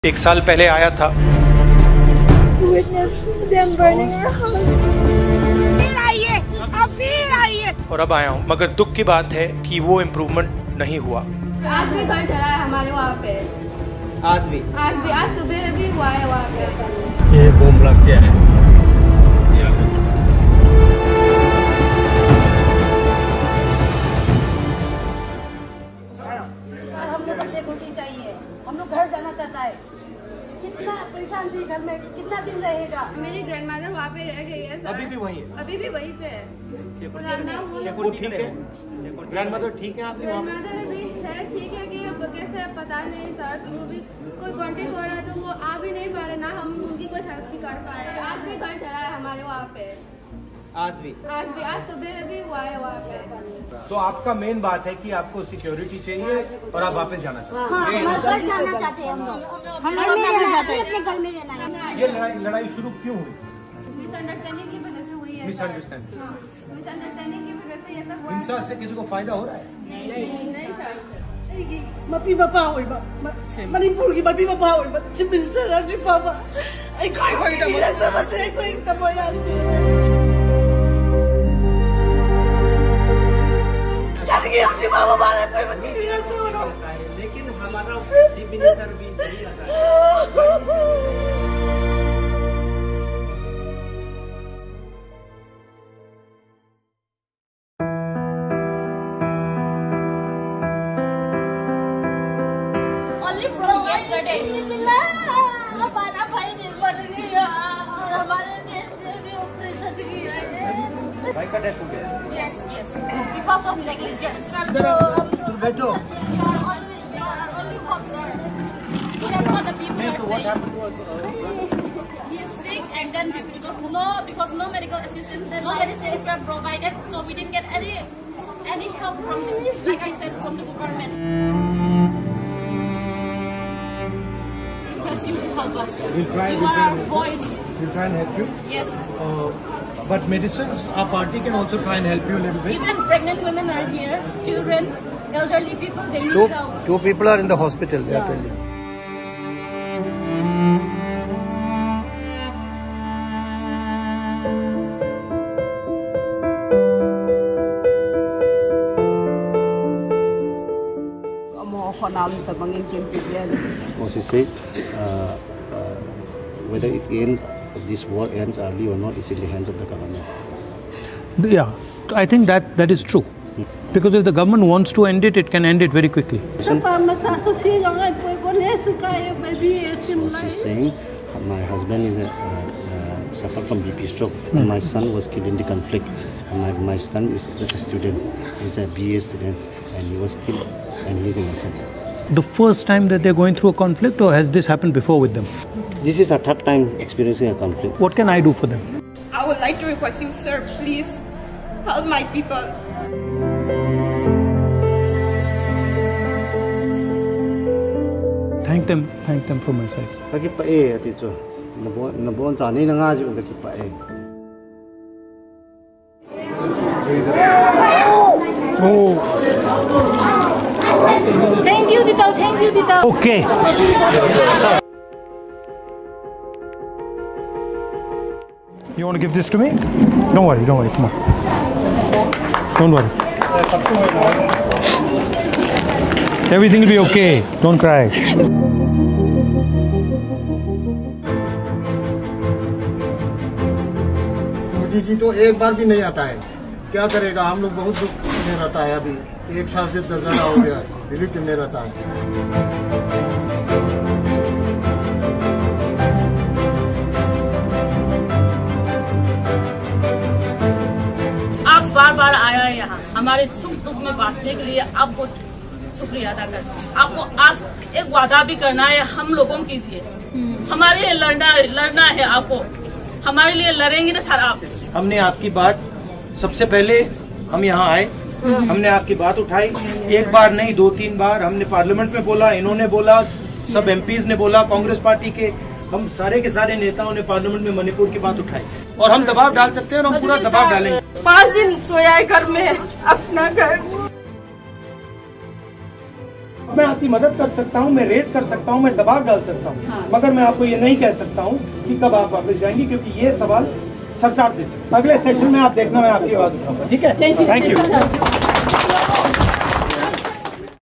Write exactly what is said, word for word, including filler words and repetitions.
एक साल पहले आया था। फिर आइए, अब फिर आइए। और अब आया हूँ, मगर दुख की बात है कि वो इम्प्रूवमेंट नहीं हुआ। आज भी घर चला है हमारे वहाँ पे। आज भी आज भी आज सुबह भी हुआ है वहाँ पे। ये बम ब्लास्ट किया है। हम लोग को सिक्योरिटी चाहिए, हम लोग घर जाना चाहता है। कितना परेशान थी घर में, कितना दिन रहेगा। मेरी ग्रैंडमदर वहाँ पे रह गई है सर। अभी भी वहीं है? अभी भी वहीं पे है। पुराना हुआ वो ठीक है? ग्रैंडमदर ठीक है आपकी? ग्रैंडमदर भी है, ठीक है कि अब कैसे पता नहीं सर कि वो भी कोई कांटेक्ट हो रहा है तो वो आ भी नहीं पा रहे, ना हम उनकी कोई हेल्प भी कर पा रहे हैं। आज भी घर चला है हमारे वहाँ पे। आज भी आज भी आज सुबह भी हुआ है वहाँ पे। तो आपका मेन बात है कि आपको सिक्योरिटी चाहिए और आप वापस जाना चाहते हैं। हाँ, घर जाना चाहते हैं हम लोग। हम घर में रहना है, अपने घर में रहना है। ये लड़ाई लड़ाई शुरू क्यों हुई? मिसअंडरस्टैंडिंग की वजह से हुई है। मिसअंडरस्टैंडिंग हाँ, मिसअंडरस्टैंडिंग की वजह से ये सब हुआ है। हिंसा से किसी को फायदा हो रहा है? नहीं नहीं sir. Mapi mapa oiba, Manipur ki mapi mapa oiba, Chief Minister Rajiv Baba, ay koi koi kini rasta basi ay koi tamoyan tu. Jadi ki Rajiv Baba bala koi mati kini rasta bano. लेकिन हमारा chief minister भी नहीं आता है। Only from yesterday. हमारा भाई ने मर गया और हमारे देश में भी ऑपरेशन किया है। भाई का डेथ हो गया? Yes, yes. Because of negligence. तो बैठो। only hope, sir. That's what the people are What saying. happened was He is sick and then because no because no medical assistance and no medicines were provided, so we didn't get any any help from the, like I said, from the government. Request you to help us. We'll try, You we'll are try. our voice. we'll try and help you. Yes. Uh, but medicines, our party can also try and help you a little bit. Even pregnant women are here, children, elderly people, they need Two, help. two people are in the hospital, they are telling. Was he said, uh, uh, whether it end, this war ends early or not, is in the hands of the government. Yeah, I think that that is true. Because if the government wants to end it, it can end it very quickly. So she's saying, my husband is a, uh, uh, suffered from B P stroke. Mm. My son was killed in the conflict. And my, my son is just a student. He's a B A student, and he was killed, and he's innocent. The first time that they're going through a conflict, or has this happened before with them? This is a third time experiencing a conflict. What can I do for them? I would like to request you, sir, please help my people. Thank them, thank them from my side. Oh. Thank you, Tito. Thank you, Tito. Okay. You want to give this to me? Don't worry, don't worry, come on. Don't worry. Everything will be okay. Don't cry. Modi ji तो एक बार भी नहीं आता है, क्या करेगा? हम लोग बहुत दुख में रहता है। अभी एक साल से दस हो गया, रिलीफ में रहता है। आप बार बार आया है यहाँ हमारे सुख दुख में बांटने के लिए, आपको शुक्रिया अदा करते हैं। आपको आज एक वादा भी करना है हम लोगों के लिए, हमारे लिए लड़ना लड़ना है आपको, हमारे लिए लड़ेंगे ना सर आप। हमने आपकी बात, सबसे पहले हम यहाँ आए, हमने आपकी बात उठाई, एक बार नहीं दो तीन बार हमने पार्लियामेंट में बोला, इन्होंने बोला, सब एमपीज ने बोला, कांग्रेस पार्टी के हम सारे के सारे नेताओं ने पार्लियामेंट में मणिपुर की बात उठाई और हम दबाव डाल सकते हैं और हम पूरा दबाव डालेंगे। पाँच दिन सोया है घर में, अपना घर। मैं आपकी मदद कर सकता हूँ, मैं रेस कर सकता हूँ, मैं दबाव डाल सकता हूँ, हाँ। मगर मैं आपको ये नहीं कह सकता हूँ कि कब आप वापस जाएंगी, क्योंकि ये सवाल सरकार दे सकती है। अगले सेशन में आप देखना, मैं आपकी बात उठाऊंगा। ठीक है, थैंक यू।